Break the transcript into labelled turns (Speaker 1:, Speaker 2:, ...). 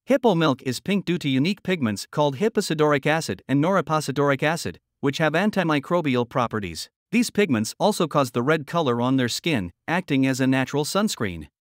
Speaker 1: Hippo milk is pink due to unique pigments called hipposudoric acid and norepposudoric acid, which have antimicrobial properties. These pigments also cause the red color on their skin, acting as a natural sunscreen.